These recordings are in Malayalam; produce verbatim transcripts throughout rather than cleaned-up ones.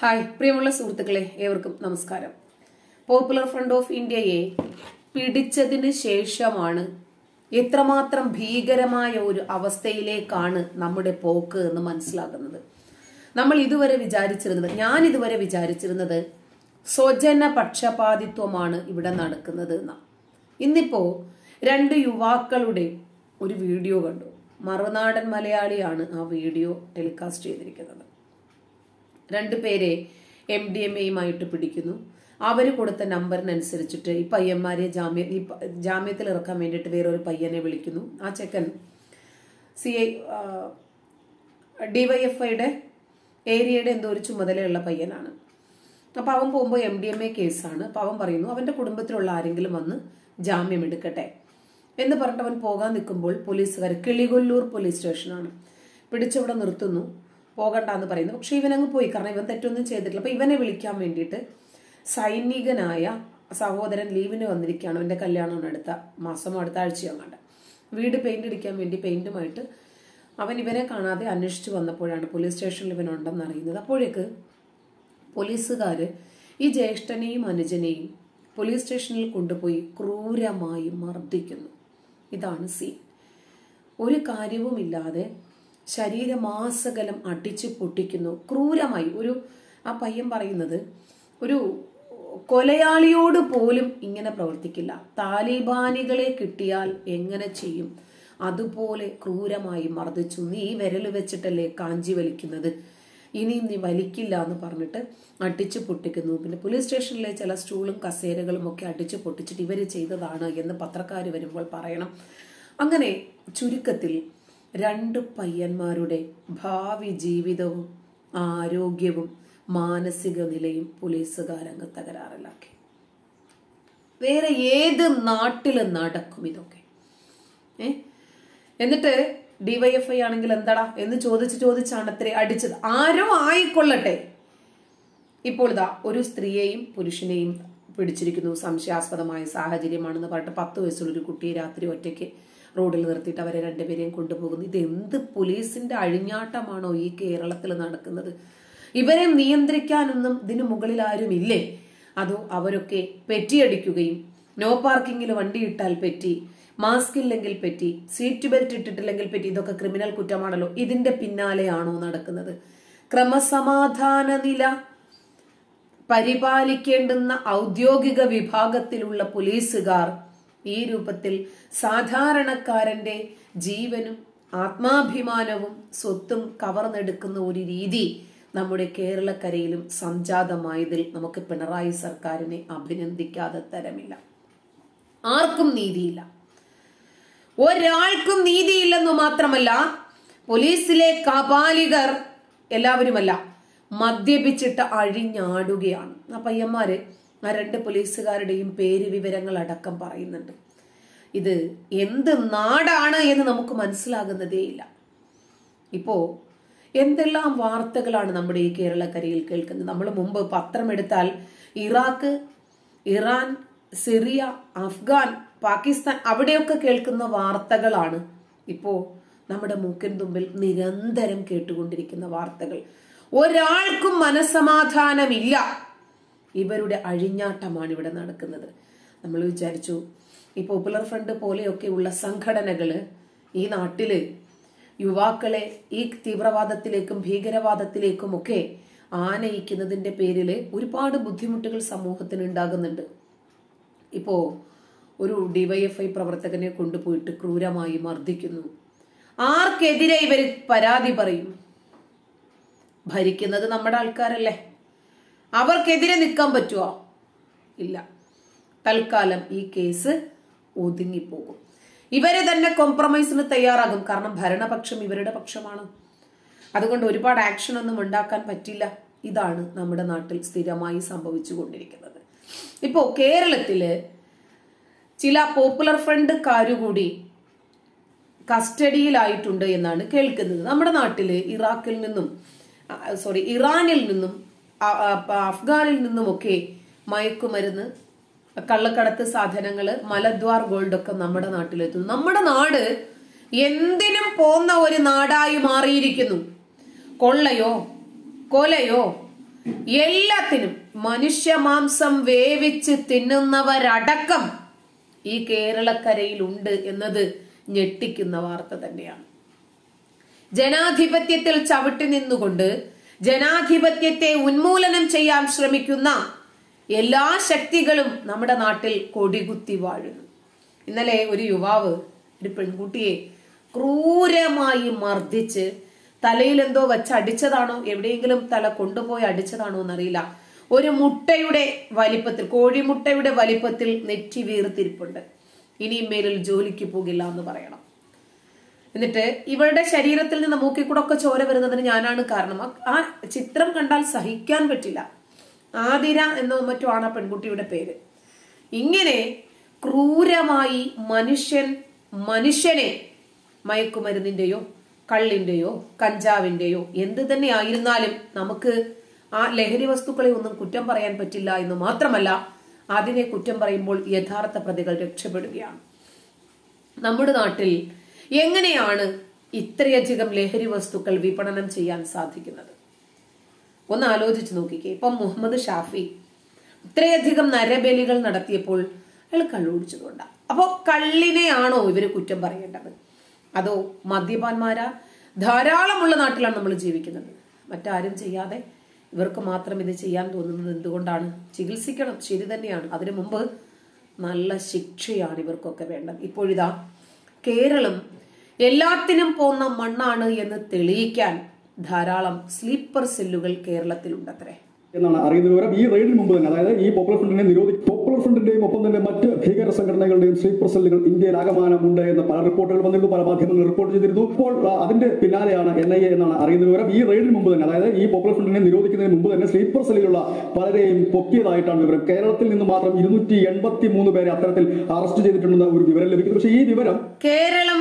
ഹായ് പ്രിയമുള്ള സുഹൃത്തുക്കളെ, ഏവർക്കും നമസ്കാരം. പോപ്പുലർ ഫ്രണ്ട് ഓഫ് ഇന്ത്യയെ പിടിച്ചതിന് ശേഷമാണ് എത്രമാത്രം ഭീകരമായ ഒരു അവസ്ഥയിലേക്കാണ് നമ്മുടെ പോക്ക് എന്ന് മനസ്സിലാകുന്നത്. നമ്മൾ ഇതുവരെ വിചാരിച്ചിരുന്നത് ഞാൻ ഇതുവരെ വിചാരിച്ചിരുന്നത് സ്വജന പക്ഷപാതിത്വമാണ് ഇവിടെ നടക്കുന്നത് എന്ന. ഇന്നിപ്പോ രണ്ട് യുവാക്കളുടെ ഒരു വീഡിയോ കണ്ടു. മറുനാടൻ മലയാളിയാണ് ആ വീഡിയോ ടെലികാസ്റ്റ് ചെയ്തിരിക്കുന്നത്. രണ്ടു പേരെ എം ഡി എം എയുമായിട്ട് പിടിക്കുന്നു. അവര് കൊടുത്ത നമ്പറിനനുസരിച്ചിട്ട് ഈ പയ്യന്മാരെ ജാമ്യ ഈ ജാമ്യത്തിൽ ഇറക്കാൻ വേണ്ടിയിട്ട് വേറൊരു പയ്യനെ വിളിക്കുന്നു. ആ ചെക്കൻ സി ഐ ഡിവൈഎഫ്ഐയുടെ ഏരിയയുടെ എന്തോ ഒരു ചുമതലയുള്ള പയ്യനാണ്. അപ്പൊ അവൻ പോകുമ്പോൾ എം ഡി എം എ കേസാണ്. അപ്പൊ അവൻ പറയുന്നു അവന്റെ കുടുംബത്തിലുള്ള ആരെങ്കിലും വന്ന് ജാമ്യം എടുക്കട്ടെ എന്ന് പറഞ്ഞിട്ട് അവൻ പോകാൻ നിൽക്കുമ്പോൾ പോലീസുകാർ, കിളികൊല്ലൂർ പോലീസ് സ്റ്റേഷനാണ്, പിടിച്ചവിടെ നിർത്തുന്നു. പോകണ്ടെന്ന് പറയുന്നു. പക്ഷെ ഇവനങ്ങ് പോയി, കാരണം ഇവൻ തെറ്റൊന്നും ചെയ്തിട്ടില്ല. അപ്പൊ ഇവനെ വിളിക്കാൻ വേണ്ടിയിട്ട് സൈനികനായ സഹോദരൻ ലീവിന് വന്നിരിക്കുകയാണ്. അവന്റെ കല്യാണമാണ് അടുത്ത മാസം, അടുത്ത ആഴ്ചയോ കണ്ട. വീട് പെയിന്റ് അടിക്കാൻ വേണ്ടി പെയിന്റുമായിട്ട് അവൻ ഇവനെ കാണാതെ അന്വേഷിച്ചു വന്നപ്പോഴാണ് പോലീസ് സ്റ്റേഷനിൽ ഇവനുണ്ടെന്ന് അറിയുന്നത്. അപ്പോഴേക്ക് പോലീസുകാര് ഈ ജ്യേഷ്ഠനെയും അനുജനെയും പോലീസ് സ്റ്റേഷനിൽ കൊണ്ടുപോയി ക്രൂരമായി മർദ്ദിക്കുന്നു. ഇതാണ് സീൻ. ഒരു കാര്യവുമില്ലാതെ ശരീരമാസകലം അടിച്ചു പൊട്ടിക്കുന്നു ക്രൂരമായി. ഒരു ആ പയ്യൻ പറയുന്നത് ഒരു കൊലയാളിയോട് പോലും ഇങ്ങനെ പ്രവർത്തിക്കില്ല. താലിബാനികളെ കിട്ടിയാൽ എങ്ങനെ ചെയ്യും അതുപോലെ ക്രൂരമായി മർദ്ദിച്ചു. നീ വിരൽ വെച്ചിട്ടല്ലേ കാഞ്ചി വലിക്കുന്നത്, ഇനിയും നീ വലിക്കില്ല എന്ന് പറഞ്ഞിട്ട് അടിച്ചു പൊട്ടിക്കുന്നു. പിന്നെ പോലീസ് സ്റ്റേഷനിലെ ചില സ്റ്റൂളും കസേരകളും ഒക്കെ അടിച്ചു പൊട്ടിച്ചിട്ട് ഇവര് ചെയ്തതാണ് എന്ന് പത്രക്കാർ വരുമ്പോൾ പറയണം. അങ്ങനെ ചുരുക്കത്തിൽ രണ്ട് പയ്യന്മാരുടെ ഭാവി ജീവിതവും ആരോഗ്യവും മാനസിക നിലയും പോലീസുകാരങ്ങ് തകരാറിലാക്കി. വേറെ ഏത് നാട്ടിലും നടക്കും ഇതൊക്കെ? ഏ എന്നിട്ട് ഡിവൈഎഫ്ഐ ആണെങ്കിൽ എന്താടാ എന്ന് ചോദിച്ച് ചോദിച്ചാണ് അത്ര അടിച്ചത്. ആരോ ആയിക്കൊള്ളട്ടെ. ഇപ്പോൾ ഇതാ ഒരു സ്ത്രീയെയും പുരുഷനെയും പിടിച്ചിരിക്കുന്നു. സംശയാസ്പദമായ സാഹചര്യമാണെന്ന് പറഞ്ഞിട്ട് പത്ത് വയസ്സുള്ള ഒരു കുട്ടിയെ രാത്രി ഒറ്റയ്ക്ക് റോഡിൽ നിർത്തിയിട്ട് അവരെ രണ്ടുപേരെയും കൊണ്ടുപോകുന്നു. ഇത് എന്ത് പോലീസിന്റെ അഴിഞ്ഞാട്ടമാണോ ഈ കേരളത്തിൽ നടക്കുന്നത്? ഇവരെ നിയന്ത്രിക്കാനൊന്നും ഇതിനു മുകളിൽ ആരും ഇല്ലേ? അതോ അവരൊക്കെ പെറ്റിയടിക്കുകയും നോ പാർക്കിങ്ങിൽ വണ്ടി ഇട്ടാൽ പെറ്റി, മാസ്ക് ഇല്ലെങ്കിൽ പെറ്റി, സീറ്റ് ബെൽറ്റ് ഇട്ടിട്ടില്ലെങ്കിൽ പെറ്റി, ഇതൊക്കെ ക്രിമിനൽ കുറ്റമാണല്ലോ. ഇതിന്റെ പിന്നാലെയാണോ നടക്കുന്നത്? ക്രമസമാധാന നില പരിപാലിക്കേണ്ടുന്ന ഔദ്യോഗിക വിഭാഗത്തിലുള്ള പോലീസുകാർ ഈ രൂപത്തിൽ സാധാരണക്കാരന്റെ ജീവനും ആത്മാഭിമാനവും സ്വത്തും കവർന്നെടുക്കുന്ന ഒരു രീതി നമ്മുടെ കേരളക്കരയിലും സംജാതമായതിൽ നമുക്ക് പിണറായി സർക്കാരിനെ അഭിനന്ദിക്കാതെ തരമില്ല. ആർക്കും നീതിയില്ല, ഒരാൾക്കും നീതിയില്ലെന്നു മാത്രമല്ല പോലീസിലെ കാപാലികർ എല്ലാവരുമല്ല മദ്യപിച്ചിട്ട് അഴിഞ്ഞാടുകയാണ്. ആ പയ്യന്മാര് ആ രണ്ട് പോലീസുകാരുടെയും പേര് വിവരങ്ങൾ അടക്കം പറയുന്നുണ്ട്. ഇത് എന്ത് നാടാണ് എന്ന് നമുക്ക് മനസ്സിലാകുന്നതേയില്ല. ഇപ്പോ എന്തെല്ലാം വാർത്തകളാണ് നമ്മുടെ ഈ കേരളക്കരയിൽ കേൾക്കുന്നത്. നമ്മൾ മുമ്പ് പത്രം എടുത്താൽ Iraq, Iran, Syria, Afghan, Pakistan അവിടെയൊക്കെ കേൾക്കുന്ന വാർത്തകളാണ് ഇപ്പോ നമ്മുടെ മൂക്കിൻ തുമ്പിൽ നിരന്തരം കേട്ടുകൊണ്ടിരിക്കുന്ന വാർത്തകൾ. ഒരാൾക്കും മനസ്സമാധാനമില്ല. ഇവരുടെ അഴിഞ്ഞാട്ടമാണ് ഇവിടെ നടക്കുന്നത്. നമ്മൾ വിചാരിച്ചു ഈ പോപ്പുലർ ഫ്രണ്ട് പോലെയൊക്കെയുള്ള സംഘടനകള് ഈ നാട്ടില് യുവാക്കളെ ഈ തീവ്രവാദത്തിലേക്കും ഭീകരവാദത്തിലേക്കും ഒക്കെ ആനയിക്കുന്നതിന്റെ പേരില് ഒരുപാട് ബുദ്ധിമുട്ടുകൾ സമൂഹത്തിന് ഉണ്ടാകുന്നുണ്ട്. ഇപ്പോ ഒരു ഡിവൈഎഫ്ഐ പ്രവർത്തകനെ കൊണ്ടുപോയിട്ട് ക്രൂരമായി മർദ്ദിക്കുന്നു. ആർക്കെതിരെ ഇവര് പരാതി പറയും? ഭരിക്കുന്നത് നമ്മുടെ ആൾക്കാരല്ലേ, അവർക്കെതിരെ നിൽക്കാൻ പറ്റുമോ? ഇല്ല. തൽക്കാലം ഈ കേസ് ഒതുങ്ങിപ്പോകും. ഇവര് തന്നെ കോംപ്രമൈസിന് തയ്യാറാകും. കാരണം ഭരണപക്ഷം ഇവരുടെ പക്ഷമാണ്. അതുകൊണ്ട് ഒരുപാട് ആക്ഷൻ ഒന്നും ഉണ്ടാക്കാൻ പറ്റില്ല. ഇതാണ് നമ്മുടെ നാട്ടിൽ സ്ഥിരമായി സംഭവിച്ചു കൊണ്ടിരിക്കുന്നത്. ഇപ്പോ കേരളത്തില് ചില പോപ്പുലർ ഫ്രണ്ട്കാരുകൂടി കസ്റ്റഡിയിലായിട്ടുണ്ട് എന്നാണ് കേൾക്കുന്നത്. നമ്മുടെ നാട്ടില് ഇറാഖിൽ നിന്നും സോറി ഇറാനിൽ നിന്നും അഫ്ഗാനിൽ നിന്നുമൊക്കെ മയക്കുമരുന്ന്, കള്ളക്കടത്ത് സാധനങ്ങള്, മലദ്വാർ ഗോൾഡ് ഒക്കെ നമ്മുടെ നാട്ടിലെത്തുന്നു. നമ്മുടെ നാട് എന്തിനും പോന്ന ഒരു നാടായി മാറിയിരിക്കുന്നു. കൊള്ളയോ കൊലയോ എല്ലാത്തിനും മനുഷ്യ മാംസം വേവിച്ച് തിന്നുന്നവരടക്കം ഈ കേരളക്കരയിൽ ഉണ്ട് എന്നത് ഞെട്ടിക്കുന്ന വാർത്ത തന്നെയാണ്. ജനാധിപത്യത്തിൽ ചവിട്ടി നിന്നുകൊണ്ട് ജനാധിപത്യത്തെ ഉന്മൂലനം ചെയ്യാൻ ശ്രമിക്കുന്ന എല്ലാ ശക്തികളും നമ്മുടെ നാട്ടിൽ കൊടികുത്തി വാഴുന്നു. ഇന്നലെ ഒരു യുവാവ് ഒരു പെൺകുട്ടിയെ ക്രൂരമായി മർദ്ദിച്ച് തലയിൽ എന്തോ വെച്ച് അടിച്ചതാണോ, എവിടെയെങ്കിലും തല കൊണ്ടുപോയി അടിച്ചതാണോ എന്നറിയില്ല. ഒരു മുട്ടയുടെ വലിപ്പത്തിൽ, കോഴിമുട്ടയുടെ വലിപ്പത്തിൽ നെറ്റി വീർത്തിരിപ്പുണ്ട്. ഇനിയും മേലിൽ ജോലിക്ക് പോകില്ല എന്ന് പറയണം. എന്നിട്ട് ഇവരുടെ ശരീരത്തിൽ നിന്ന് മൂക്കിക്കൂടെ ഒക്കെ ചോര വരുന്നതിന് ഞാനാണ് കാരണം. ആ ചിത്രം കണ്ടാൽ സഹിക്കാൻ പറ്റില്ല. ആതിര എന്നോ മറ്റോ ആണ് ആ പെൺകുട്ടിയുടെ പേര്. ഇങ്ങനെ ക്രൂരമായി മനുഷ്യൻ മനുഷ്യനെ മയക്കുമരുന്നിന്റെയോ കള്ളിന്റെയോ കഞ്ചാവിന്റെയോ എന്ത് തന്നെ ആയിരുന്നാലും നമുക്ക് ആ ലഹരി വസ്തുക്കളെ ഒന്നും കുറ്റം പറയാൻ പറ്റില്ല എന്ന് മാത്രമല്ല, അതിനെ കുറ്റം പറയുമ്പോൾ യഥാർത്ഥ പ്രതികൾ രക്ഷപ്പെടുകയാണ്. നമ്മുടെ നാട്ടിൽ എങ്ങനെയാണ് ഇത്രയധികം ലഹരി വസ്തുക്കൾ വിപണനം ചെയ്യാൻ സാധിക്കുന്നത്? ഒന്ന് ആലോചിച്ച് നോക്കിക്കേ. ഇപ്പം മുഹമ്മദ് ഷാഫി ഇത്രയധികം നരബലികൾ നടത്തിയപ്പോൾ അയാൾ കള്ളുകുടിച്ചതുകൊണ്ടാ. അപ്പോ കള്ളിനെയാണോ ഇവര് കുറ്റം പറയേണ്ടത്? അതോ മദ്യപാന്മാരാ? ധാരാളമുള്ള നാട്ടിലാണ് നമ്മൾ ജീവിക്കുന്നത്. മറ്റാരും ചെയ്യാതെ ഇവർക്ക് മാത്രം ഇത് ചെയ്യാൻ തോന്നുന്നത് എന്തുകൊണ്ടാണ്? ചികിത്സിക്കണം, ശരി തന്നെയാണ്. അതിനു മുമ്പ് നല്ല ശിക്ഷയാണ് ഇവർക്കൊക്കെ വേണ്ടത്. ഇപ്പോഴിതാ കേരളം എല്ലാത്തിനും പോന്ന മണ്ണാണ് എന്ന് തെളിയിക്കാൻ ധാരാളം സ്ലീപ്പർ സെല്ലുകൾ കേരളത്തിലുണ്ടത്രേ എന്നാണ് അറിയുന്ന വിവരം. ഈ റെയ്ഡിന് മുമ്പ് തന്നെ, അതായത് ഈ പോപ്പുലർ ഫ്രണ്ടിനെ നിരോധി പോപ്പുലർ ഫ്രണ്ടിന്റെയും ഒപ്പം തന്നെ മറ്റ് ഭീകര സംഘടനകളുടെയും സ്ലീപ്പർ സെല്ലുകൾ ഇന്ത്യയിൽ ആകമാനമുണ്ട് എന്ന് പല റിപ്പോർട്ടുകൾ വന്നിരുന്നു, പല മാധ്യമങ്ങൾ റിപ്പോർട്ട് ചെയ്തിരുന്നു. ഇപ്പോൾ അതിന്റെ പിന്നാലെയാണ് എൻ ഐ എ എന്നാണ് അറിയുന്ന വിവരം. ഈ റെയ്ഡിന് മുമ്പ് തന്നെ, അതായത് ഈ പോപ്പുലർ ഫ്രണ്ടിനെ നിരോധിക്കുന്നതിന് മുമ്പ് തന്നെ സ്ലീപ്പർ സെല്ലിലുള്ള പലരെയും പൊക്കിയതായിട്ടാണ് വിവരം. കേരളത്തിൽ നിന്ന് മാത്രം ഇരുന്നൂറ്റി എൺപത്തി മൂന്ന് പേരെ അത്തരത്തിൽ അറസ്റ്റ് ചെയ്തിട്ടുണ്ടെന്ന ഒരു വിവരം ലഭിക്കുന്നു. പക്ഷേ ഈ വിവരം കേരളം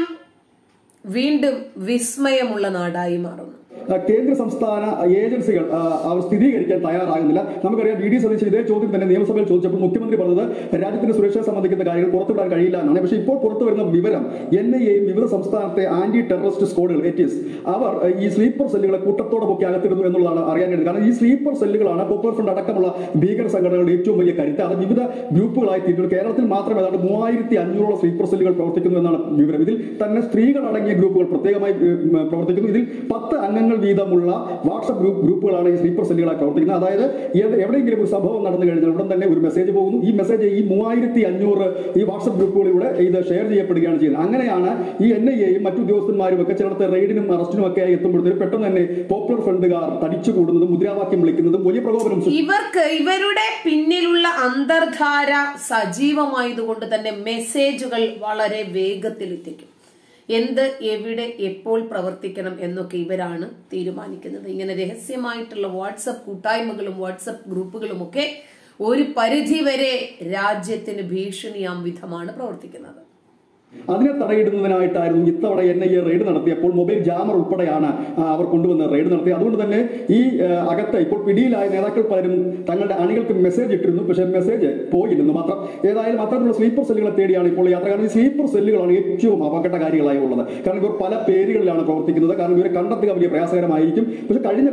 വീണ്ടും വിസ്മയമുള്ള നാടായി മാറുന്നു. കേന്ദ്ര സംസ്ഥാന ഏജൻസികൾ അവർ സ്ഥിരീകരിക്കാൻ തയ്യാറാകുന്നില്ല. നമുക്കറിയാം, വി ഡി സതീശൻ ഇതേ ചോദ്യം തന്നെ നിയമസഭയിൽ ചോദിച്ചപ്പോൾ മുഖ്യമന്ത്രി പറഞ്ഞത് രാജ്യത്തിന്റെ സുരക്ഷയെ സംബന്ധിക്കുന്ന കാര്യങ്ങൾ പുറത്തുവിടാൻ കഴിയില്ല എന്നാണ്. പക്ഷേ ഇപ്പോൾ പുറത്തു വരുന്ന വിവരം എൻ ഐ എയും വിവിധ സംസ്ഥാനത്തെ ആന്റി ടെററിസ്റ്റ് സ്ക്വാഡുകൾ എറ്റിസ് അവർ ഈ സ്ലീപ്പർ സെല്ലുകളെ കൂട്ടത്തോടെ പൊക്കി അകത്തിരുന്നു എന്നുള്ളതാണ് അറിയാൻ കഴിയുന്നത്. കാരണം ഈ സ്ലീപ്പർ സെല്ലുകളാണ് പോപ്പുലർ ഫ്രണ്ട് അടക്കമുള്ള ഭീകര സംഘടനകളുടെ ഏറ്റവും വലിയ കരുത്ത്. അത് വിവിധ ഗ്രൂപ്പുകളായി തീരുന്നു. കേരളത്തിൽ മാത്രം ഏതാണ്ട് മൂവായിരത്തി അഞ്ഞൂറോളം സ്ലീപ്പർ സെല്ലുകൾ പ്രവർത്തിക്കുന്നു എന്നാണ് വിവരം. ഇതിൽ തന്നെ സ്ത്രീകൾ അടങ്ങിയ ഗ്രൂപ്പുകൾ പ്രത്യേകമായി പ്രവർത്തിക്കുന്നു. ഇതിൽ പത്ത് അംഗങ്ങൾ വീതമുള്ള വാട്സ്ആപ്പ് ഗ്രൂപ്പ് ഗ്രൂപ്പുകളാണ് ഈ സ്ലീപ്പർ സെല്ലുകളായി പ്രവർത്തിക്കുന്നത്. അതായത് എവിടെയെങ്കിലും ഒരു സംഭവം നടന്നു കഴിഞ്ഞാൽ ഉടൻ തന്നെ ഒരു മെസ്സേജ് പോകുന്നു. ഈ മെസ്സേജ് ഈ മൂവായിരത്തി അഞ്ഞൂറ് ഈ വാട്സ്ആപ്പ് ഗ്രൂപ്പുകളിലൂടെ ഇത് ഷെയർ ചെയ്യപ്പെടുകയാണ് ചെയ്യുന്നത്. അങ്ങനെയാണ് ഈ എൻ ഐ എയും മറ്റു ഉദ്യോഗസ്ഥന്മാരും ഒക്കെ ചിലടത്ത് റെയ്ഡിനും അറസ്റ്റിനും ഒക്കെ എത്തുമ്പോഴത്തേക്കും പെട്ടെന്ന് തന്നെ പോപ്പുലർ ഫ്രണ്ടുകാർ തടിച്ചുകൂടുന്നതും മുദ്രാവാക്യം വിളിക്കുന്നതും വലിയ പ്രകോപനം. ഇവർക്ക് ഇവരുടെ പിന്നിലുള്ള അന്തർധാര സജീവമായതുകൊണ്ട് തന്നെ മെസ്സേജുകൾ വളരെ വേഗത്തിൽ എത്തിക്കും. എന്ത്, എവിടെ, എപ്പോൾ പ്രവർത്തിക്കണം എന്നൊക്കെ ഇവരാണ് തീരുമാനിക്കുന്നത്. ഇങ്ങനെ രഹസ്യമായിട്ടുള്ള വാട്സപ്പ് കൂട്ടായ്മകളും വാട്സപ്പ് ഗ്രൂപ്പുകളും ഒക്കെ ഒരു പരിധിവരെ രാജ്യത്തിന് ഭീഷണിയാം വിധമാണ് പ്രവർത്തിക്കുന്നത്. അതിനെ തടയിടുന്നതിനായിട്ടായിരുന്നു ഇത്തവണ എൻ ഐ എ റെയ്ഡ് നടത്തിയപ്പോൾ മൊബൈൽ ജാമർ ഉൾപ്പെടെയാണ് അവർ കൊണ്ടുവന്ന് റെയ്ഡ് നടത്തി. അതുകൊണ്ട് തന്നെ ഈ അകത്ത് ഇപ്പോൾ പിടിയിലായ നേതാക്കൾ പലരും തങ്ങളുടെ അണികൾക്ക് മെസ്സേജ് ഇട്ടിരുന്നു. പക്ഷേ മെസ്സേജ് പോയില്ലെന്ന് മാത്രം. ഏതായാലും അത്തരത്തിലുള്ള സ്ലീപ്പർ സെല്ലുകളെ തേടിയാണ് ഇപ്പോൾ യാത്ര. കാരണം ഈ സ്ലീപ്പർ സെല്ലുകളാണ് ഏറ്റവും അപകടകാരികളായി ഉള്ളത്. കാരണം ഇവർ പല പേരുകളിലാണ് പ്രവർത്തിക്കുന്നത്. കാരണം ഇവരെ കണ്ടെത്തുക വലിയ പ്രയാസകരമായിരിക്കും. പക്ഷെ കഴിഞ്ഞ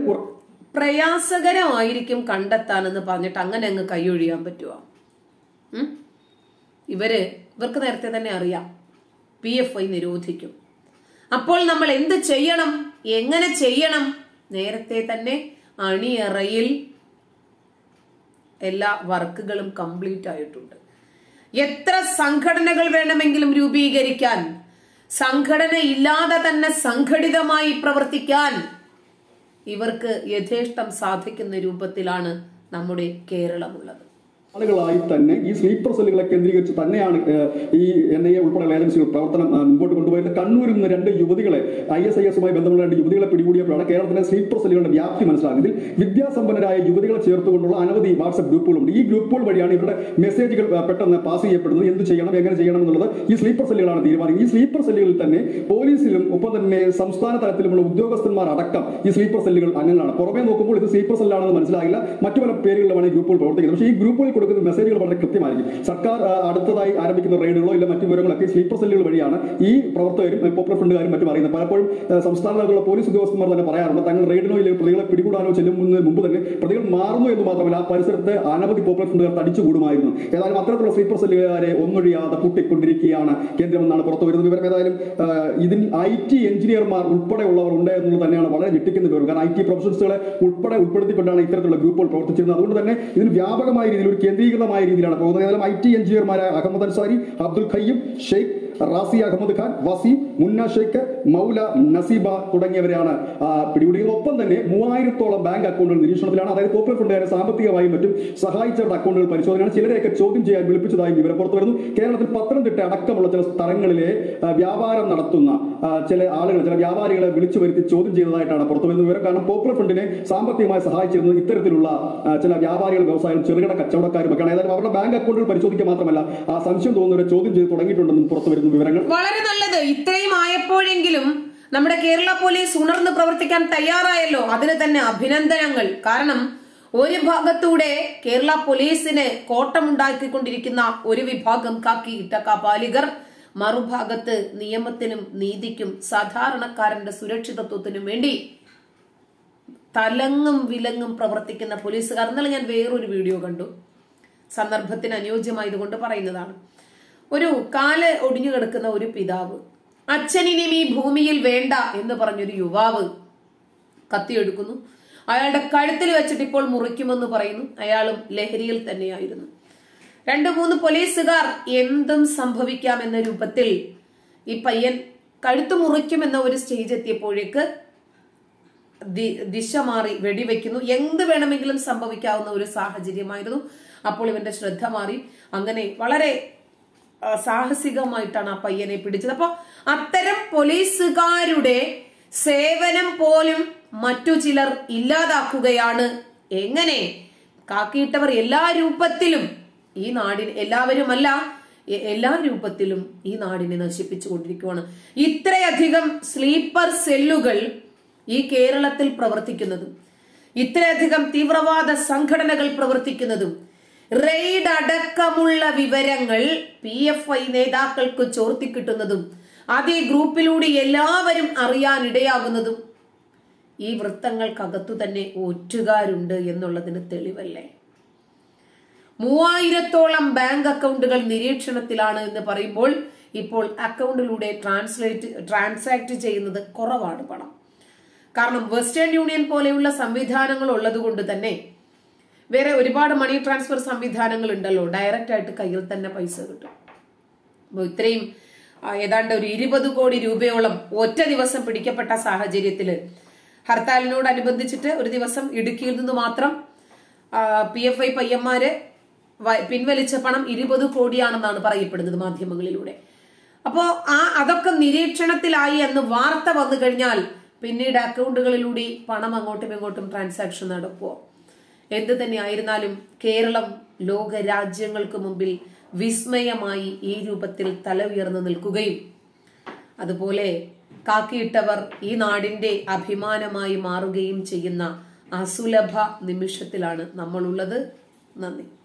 പ്രയാസകരമായിരിക്കും കണ്ടെത്താനെന്ന് പറഞ്ഞിട്ട് അങ്ങനെ അങ്ങ് കൈയൊഴിയാൻ പറ്റുമോ? ഇവര് ഇവർക്ക് നേരത്തെ തന്നെ അറിയാം പി എഫ് ഐ നിരോധിക്കും. അപ്പോൾ നമ്മൾ എന്ത് ചെയ്യണം, എങ്ങനെ ചെയ്യണം? നേരത്തെ തന്നെ അണിയറയിൽ എല്ലാ വർക്കുകളും കംപ്ലീറ്റ് ആയിട്ടുണ്ട്. എത്ര സംഘടനകൾ വേണമെങ്കിലും രൂപീകരിക്കാൻ, സംഘടന ഇല്ലാതെ തന്നെ സംഘടിതമായി പ്രവർത്തിക്കാൻ ഇവർക്ക് യഥേഷ്ടം സാധിക്കുന്ന രൂപത്തിലാണ് നമ്മുടെ കേരളമുള്ളത്. ആളുകളായി തന്നെ ഈ സ്ലീപ്പർ സെല്ലുകളെ കേന്ദ്രീകരിച്ച് തന്നെയാണ് ഈ എൻ ഐ എ ഉൾപ്പെടെയുള്ള ഏജൻസികൾ പ്രവർത്തനം മുമ്പോട്ട് കൊണ്ടുപോയത്. കണ്ണൂരിൽ നിന്ന് രണ്ട് യുവതികളെ ഐ എസ് ഐ എസുമായി ബന്ധമുള്ള രണ്ട് യുവതികളെ പിടികൂടിയപ്പോഴാണ് കേരളത്തിലെ സ്ലീപ്പർ സെല്ലുകളുടെ വ്യാപ്തി മനസ്സിലാകുന്നത്. ഇതിൽ വിദ്യാസമ്പന്നരായ യുവതികളെ ചേർത്തുകൊണ്ടുള്ള അനവധി വാട്സ്ആപ്പ് ഗ്രൂപ്പുകളുണ്ട്. ഈ ഗ്രൂപ്പുകൾ വഴിയാണ് ഇവരുടെ മെസ്സേജുകൾ പെട്ടെന്ന് പാസ് ചെയ്യപ്പെടുന്നത്. എന്ത് ചെയ്യണം, എങ്ങനെ ചെയ്യണം എന്നുള്ളത് ഈ സ്ലീപ്പർ സെല്ലുകളാണ് തീരുമാനിക്കുന്നത്. ഈ സ്ലീപ്പർ സെല്ലുകളിൽ തന്നെ പോലീസിലും ഒപ്പം തന്നെ സംസ്ഥാന തലത്തിലുമുള്ള ഉദ്യോഗസ്ഥന്മാർ അടക്കം ഈ സ്ലീപ്പർ സെല്ലുകൾ അംഗങ്ങളാണ്. പുറമെ നോക്കുമ്പോൾ ഇത് സ്ലീപ്പർ സെല്ലാണെന്ന് മനസ്സിലാകില്ല. മറ്റു പല പേരുകളിലാണ് ഈ ഗ്രൂപ്പുകൾ പ്രവർത്തിക്കുന്നത്. പക്ഷേ ഈ ഗ്രൂപ്പുകൾ കൊടുക്കുന്ന മെസ്സേജുകൾ വളരെ കൃത്യമായിരിക്കും. സർക്കാർ അടുത്തതായി ആരംഭിക്കുന്ന റെയ്ഡുകളോ ഇല്ല മറ്റു വിവരങ്ങളൊക്കെ സ്ലീപ്പർ സെല്ലുകൾ വഴിയാണ് ഈ പ്രവർത്തകരും പോപ്പുലർ ഫ്രണ്ടുകാരും മറ്റും അറിയുന്നത്. പലപ്പോഴും സംസ്ഥാന തലത്തിലുള്ള പോലീസ് ഉദ്യോഗസ്ഥന്മാർ തന്നെ പറയാറുണ്ട് തങ്ങൾ റെയ്ഡിനോ ഇല്ലെങ്കിൽ പ്രതികളെ പിടികൂടാനോ ചെല്ലുന്നതിന് മുമ്പ് തന്നെ പ്രതികൾ മാറുന്നു എന്ന് മാത്രമല്ല ആ പരിസരത്ത് അനവധി പോപ്പുലർ ഫ്രണ്ടുകാർ തടിച്ചുകൂടുമായിരുന്നു. ഏതായാലും അത്തരത്തിലുള്ള സ്ലീപ്പർ സെല്ലുകാരെ ഒന്നൊഴിയാതെ പൂട്ടിക്കൊണ്ടിരിക്കുകയാണ് കേന്ദ്രമെന്നാണ് പുറത്തു വരുന്ന വിവരം. ഏതായാലും ഇതിൽ ഐ ടി എഞ്ചിനീയർമാർ ഉൾപ്പെടെയുള്ളവർ ഉണ്ട് എന്നുള്ളത് തന്നെയാണ് വളരെ ഞെട്ടിക്കുന്ന വിവരം. കാരണം ഐ ടി പ്രൊഫഷണൽസുകളെ ഉൾപ്പെടെ ഉൾപ്പെടുത്തിക്കൊണ്ടാണ് ഇത്തരത്തിലുള്ള ഗ്രൂപ്പുകൾ പ്രവർത്തിച്ചിരുന്നത്. അതുകൊണ്ട് തന്നെ ഇതിന് വ്യാപകമായ രീതിയിൽ ഒരു കേന്ദ്രീകൃതമായ രീതിയിലാണ് പോകുന്നത്. ഏതായാലും ഐ ടി എഞ്ചിനീയർമാരായ അഹമ്മദ് അൻസാരി, അബ്ദുൽ ഖയ്യും, ഷെയ്ഖ് റാസി അഹമ്മദ് ഖാൻ, വസീം, മുന്ന ഷെയ്ഖ്, മൗല നസീബ തുടങ്ങിയവരെയാണ് പിടികൂടിയത്. ഒപ്പം തന്നെ മൂവായിരത്തോളം ബാങ്ക് അക്കൗണ്ടുകൾ നിരീക്ഷണത്തിലാണ്. അതായത് പോപ്പുലർ ഫ്രണ്ടുകാരെ സാമ്പത്തികമായും മറ്റും സഹായിച്ചവരുടെ അക്കൗണ്ടുകൾ പരിശോധനയാണ്. ചിലരെയൊക്കെ ചോദ്യം ചെയ്യാൻ വിളിപ്പിച്ചതായും വിവരം പുറത്തു വരുന്നു. കേരളത്തിൽ പത്തനംതിട്ട അടക്കമുള്ള ചില സ്ഥലങ്ങളിലെ വ്യാപാരം നടത്തുന്ന ചില ആളുകൾ ചില വ്യാപാരികളെ വിളിച്ചു വരുത്തി ചോദ്യം ചെയ്തതായിട്ടാണ് പുറത്തു വരുന്ന വിവരം. കാരണം പോപ്പുലർ ഫ്രണ്ടിനെ സാമ്പത്തികമായി സഹായിച്ചിരുന്നത് ഇത്തരത്തിലുള്ള ചില വ്യാപാരികൾ, വ്യവസായം, ചെറുകിട കച്ചവടക്കാരും ഒക്കെയാണ്. ഏതായാലും അവരുടെ ബാങ്ക് അക്കൗണ്ടുകൾ പരിശോധിക്കുക മാത്രമല്ല ആ സംശയം തോന്നുന്നവരെ ചോദ്യം ചെയ്ത് തുടങ്ങിയിട്ടുണ്ടെന്നും പുറത്തു വരുന്നു വിവരങ്ങൾ. വളരെ നല്ലത്. ഇത്രയും ആയപ്പോഴെങ്കിലും നമ്മുടെ കേരള പോലീസ് ഉണർന്ന് പ്രവർത്തിക്കാൻ തയ്യാറായല്ലോ. അതിന് തന്നെ അഭിനന്ദനങ്ങൾ. കാരണം ഒരു ഭാഗത്തൂടെ കേരള പോലീസിന് കോട്ടമുണ്ടാക്കിക്കൊണ്ടിരിക്കുന്ന ഒരു വിഭാഗം കാക്കി ഇട്ട കാപാലികർ, മറുഭാഗത്ത് നിയമത്തിനും നീതിക്കും സാധാരണക്കാരന്റെ സുരക്ഷിതത്വത്തിനും വേണ്ടി തലങ്ങും വിലങ്ങും പ്രവർത്തിക്കുന്ന പോലീസുകാർ. ഇന്നലെ ഞാൻ വേറൊരു വീഡിയോ കണ്ടു, സന്ദർഭത്തിന് അനുയോജ്യമായതുകൊണ്ട് പറയുന്നതാണ്. ഒരു കാല് ഒടിഞ്ഞു കിടക്കുന്ന ഒരു പിതാവ്, അച്ഛനിനും ഈ ഭൂമിയിൽ വേണ്ട എന്ന് പറഞ്ഞൊരു യുവാവ് കത്തിയെടുക്കുന്നു. അയാളുടെ കഴുത്തിൽ വെച്ചിട്ട് ഇപ്പോൾ മുറിക്കുമെന്ന് പറയുന്നു. അയാളും ലഹരിയിൽ തന്നെയായിരുന്നു. രണ്ടു മൂന്ന് പോലീസുകാർ എന്തും സംഭവിക്കാം എന്ന രൂപത്തിൽ ഈ പയ്യൻ കഴുത്തു മുറിക്കുമെന്ന ഒരു സ്റ്റേജ് എത്തിയപ്പോഴേക്ക് ദിശ മാറി വെടിവെക്കുന്നു. എന്ത് വേണമെങ്കിലും സംഭവിക്കാവുന്ന ഒരു സാഹചര്യമായിരുന്നു. അപ്പോൾ ഇവന്റെ ശ്രദ്ധ മാറി. അങ്ങനെ വളരെ സാഹസികമായിട്ടാണ് ആ പയ്യനെ പിടിച്ചത്. അപ്പൊ അത്തരം പോലീസുകാരുടെ സേവനം പോലും മറ്റു ചിലർ ഇല്ലാതാക്കുകയാണ്. എങ്ങനെ? കാക്കിയിട്ടവർ എല്ലാ രൂപത്തിലും ഈ നാടിന്, എല്ലാവരുമല്ല എല്ലാ രൂപത്തിലും ഈ നാടിനെ നശിപ്പിച്ചുകൊണ്ടിരിക്കുകയാണ്. ഇത്രയധികം സ്ലീപ്പർ സെല്ലുകൾ ഈ കേരളത്തിൽ പ്രവർത്തിക്കുന്നതും ഇത്രയധികം തീവ്രവാദ സംഘടനകൾ പ്രവർത്തിക്കുന്നതും റെയ്ഡ് അടക്കമുള്ള വിവരങ്ങൾ പി എഫ് ഐ നേതാക്കൾക്ക് ചോർത്തിക്കിട്ടുന്നതും അതേ ഗ്രൂപ്പിലൂടെ എല്ലാവരും അറിയാനിടയാകുന്നതും ഈ വൃത്തങ്ങൾക്കകത്തു തന്നെ ഒറ്റുകാരുണ്ട് എന്നുള്ളതിന് തെളിവല്ലേ? മൂവായിരത്തോളം ബാങ്ക് അക്കൗണ്ടുകൾ നിരീക്ഷണത്തിലാണ് എന്ന് പറയുമ്പോൾ ഇപ്പോൾ അക്കൗണ്ടിലൂടെ ട്രാൻസ്ലേറ്റ് ട്രാൻസാക്ട് ചെയ്യുന്നത് കുറവാണ് പണം. കാരണം വെസ്റ്റേൺ യൂണിയൻ പോലെയുള്ള സംവിധാനങ്ങൾ ഉള്ളത് കൊണ്ട് തന്നെ വേറെ ഒരുപാട് മണി ട്രാൻസ്ഫർ സംവിധാനങ്ങൾ ഉണ്ടല്ലോ, ഡയറക്റ്റ് ആയിട്ട് കയ്യിൽ തന്നെ പൈസ കിട്ടും. അപ്പൊ ഇത്രയും ഏതാണ്ട് ഒരു ഇരുപത് കോടി രൂപയോളം ഒറ്റ ദിവസം പിടിക്കപ്പെട്ട സാഹചര്യത്തില് ഹർത്താലിനോടനുബന്ധിച്ചിട്ട് ഒരു ദിവസം ഇടുക്കിയിൽ നിന്ന് മാത്രം പി എഫ് ഐ പയ്യന്മാര് പിൻവലിച്ച പണം ഇരുപത് കോടിയാണെന്നാണ് പറയപ്പെടുന്നത് മാധ്യമങ്ങളിലൂടെ. അപ്പോ ആ അതൊക്കെ നിരീക്ഷണത്തിലായി എന്ന് വാർത്ത വന്നു കഴിഞ്ഞാൽ പിന്നീട് അക്കൗണ്ടുകളിലൂടെ പണം അങ്ങോട്ടും ഇങ്ങോട്ടും ട്രാൻസാക്ഷൻ നടക്കുമോ? എന്ത് തന്നെ ആയിരുന്നാലും കേരളം ലോക രാജ്യങ്ങൾക്ക് മുമ്പിൽ വിസ്മയമായി ഈ രൂപത്തിൽ തല ഉയർന്നു നിൽക്കുകയും അതുപോലെ കാക്കിയിട്ടവർ ഈ നാടിന്റെ അഭിമാനമായി മാറുകയും ചെയ്യുന്ന അസുലഭ നിമിഷത്തിലാണ് നമ്മളുള്ളത്. നന്ദി.